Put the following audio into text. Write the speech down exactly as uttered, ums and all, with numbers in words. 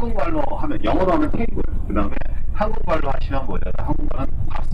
한국말로 하면 영어로 하면 테이블, 그 다음에 한국말로 하시면 뭐냐면 한국말은 밥